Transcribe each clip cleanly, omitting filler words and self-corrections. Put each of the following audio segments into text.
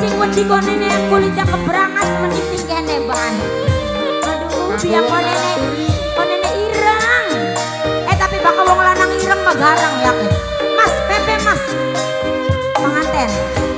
sing wedi konene kulitnya keberangas meniting kene ban. Aduh biar konene ireng. Tapi bakal wong lanang ireng mah garang yakin. Mas Pepe mas penganten.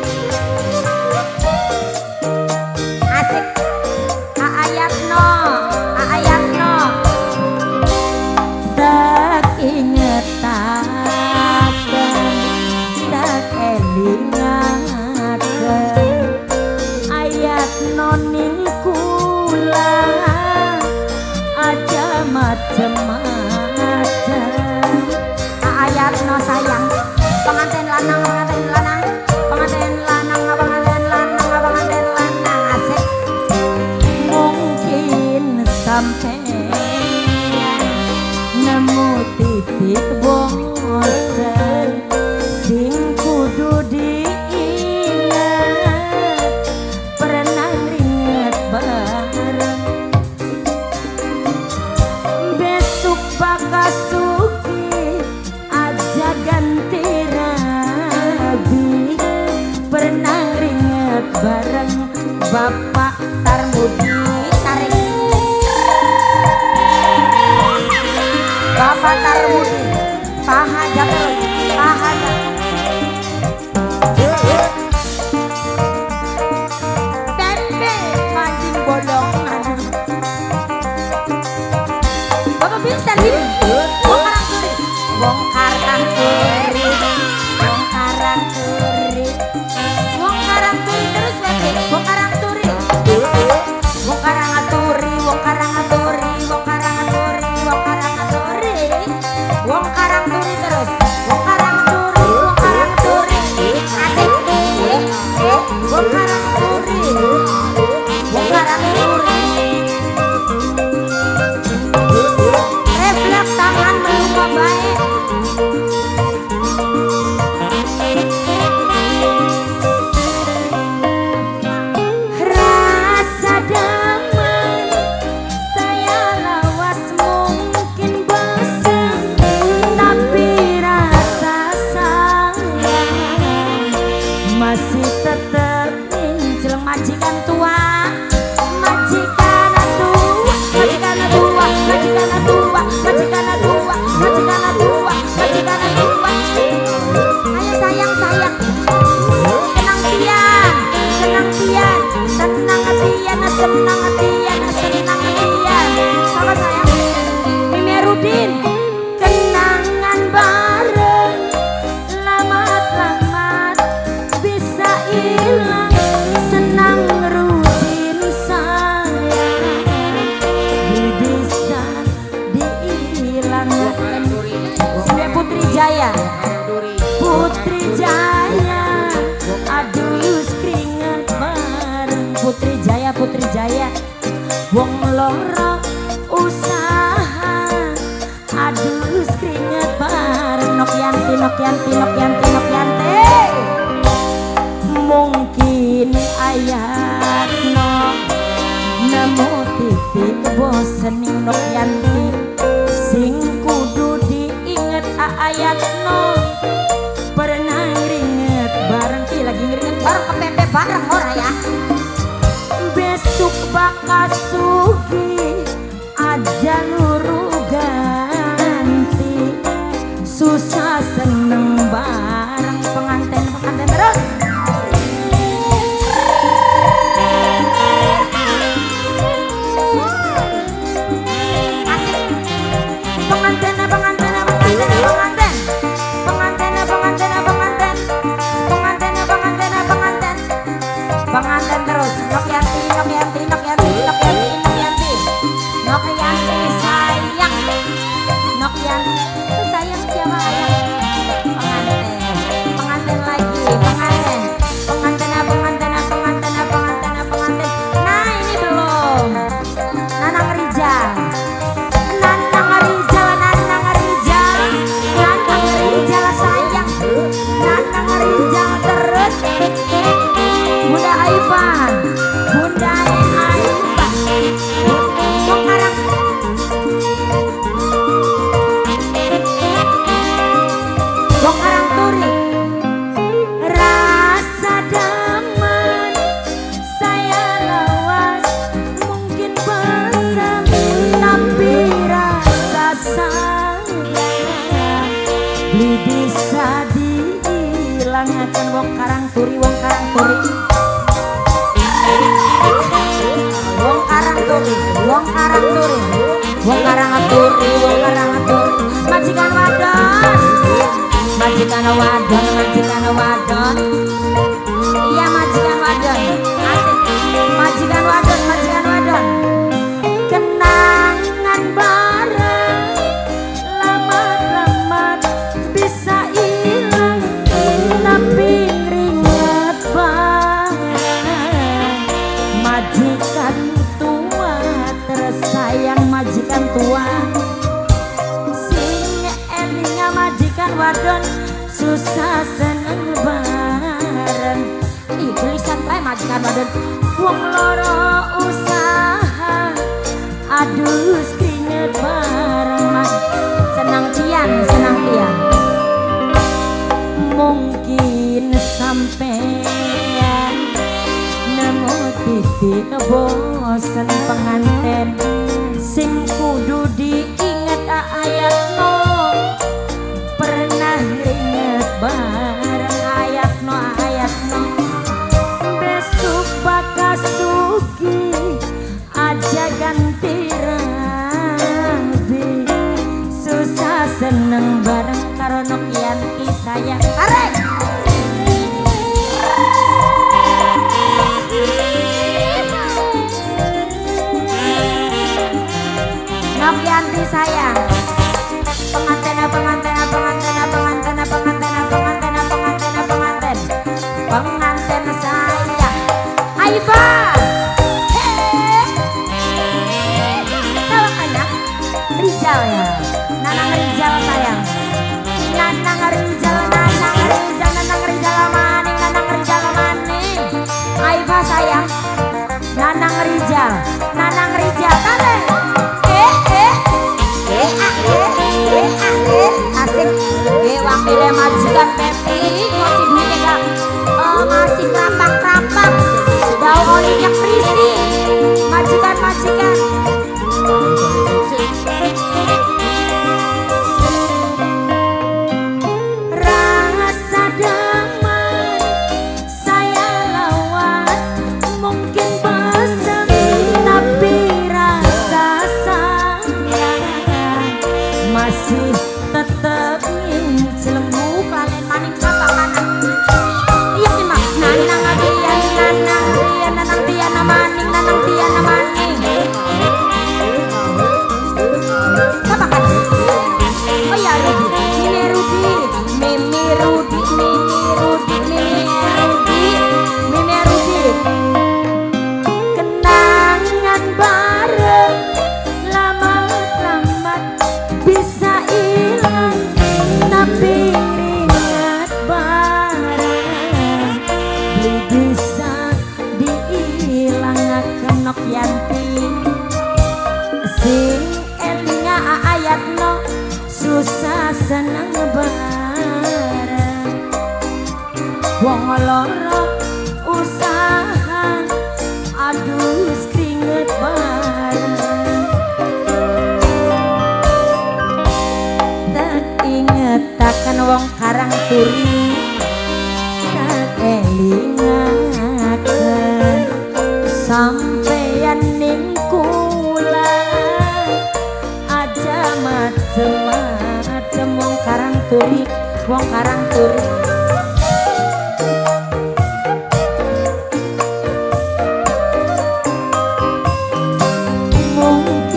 Asik. Aayatno. Tak ingetaken, tak elingaken. Ayatno ning kula aja macem-macem. Ayatno sayang. Penganten lanang. Asik. Mungkin sampai nemu titik bosen sing kudu diingat pernah ringet bareng besok bakal suki aja ganti rabi pernah ringet bareng Bapak Tarmudi tarik Bapak Tarmudi, paha terus, paha tempe mancing bolong. Bapak bisa ini, wong karang turi, wong karang turi, wong karang turi terus lagi, wong karang turi, wong karang aturi, wong karang aturi, wong karang aturi, wong karang aturi. Wong karang turi terus, wong karang turi, asik, wong karang turi, wong karang turi. Refleks tangan melumba baik. Rasa damai saya lawas mungkin bosan. Tapi rasa sayang masih tetap nginjel majikan tua, majikan tua, majikan tua, majikan tua, majikan tua, majikan tua, majikan tua. Ayo sayang sayang, senang tian, senang tian, senang tian, senang tian, senang tian. Sama sayang, Mimerudin. Kenangan bareng lamat-lamat bisa hilang. Senang Rudin sayang bisa dihilangkan. Sudah Putri Jaya, Putri Jaya, aduh keringat bareng Putri Jaya, Putri Jaya. Wong loro usaha aduh keringet bareng Nokyanti. Mungkin Ayatno nemu titik bosen ning Nokyanti sing kudu diinget. Ayatno pernah ngeringet bareng lagi ngeringet bareng ke Pepe bareng ora ya. Besok bakal sugi aja luru ganti susah seneng bareng penganten terus. Asik. Penganten terus. Nokyanti. ngelingaken wong Karang Turi, wong Karang Turi. Wong Karang Turi, wong Karang Turi. Wong Karang Turi, wong Karang Turi. Majikan wadon. Majikan wadon, majikan wadon. Iya majikan wadon. Asik. Majikan wadon, majikan wadon. Kenangan bareng lamat-lamat bisa hilang tapi ringat bareng. Majikan tua tersayang, majikan tua sing elinga majikan wadon susah seneng bareng. Ih tulisan bae majikan wadon wong loro usaha adus keringet bareng mas. Senang pian, senang pian. Mungkin sampean nemu titik bosen penganten sing kudu diinget ayatno pernah ringet bareng ayatno ayatno besok bakas sugi aja ganti rabi susah seneng bareng karo Nokianti sayang arek Nokianti sayang penganten penganten penganten penganten penganten penganten penganten penganten penganten sayang Aifa salah anak Rizal ya Nanang Rizal sayang Nanang Rizal Nanang Rizal Nanang Rizal maning Nanang Rizal maning Aifa sayang Nanang Rizal Nanang Rizal kale asik wakilnya majikan Pepi masih duitnya gak masih kerapak-kerapak bau olinya berisi majikan-majikan rasa damai saya lawat mungkin bosan tapi rasa sayang masih tetep ngincelmu kalian maning sapa mana iya nih mak nanang adian nanang tian maning nanang tian maning sapa kan oh ya Rudi Mimi Rudi kenangan bareng lamat-lamat bisa hilang tapi ringat bareng beli bisa diilangaken Nokianti sing elinga ayatno susah seneng bareng wong loro usaha adus keringet bareng ingetaken wong Karang Turi tak elingaken sampeyan ning kula aja macem-macem wong Karang Turi wong Karang Turi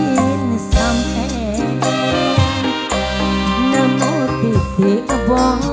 mungkin sampeyan nemu titik bosen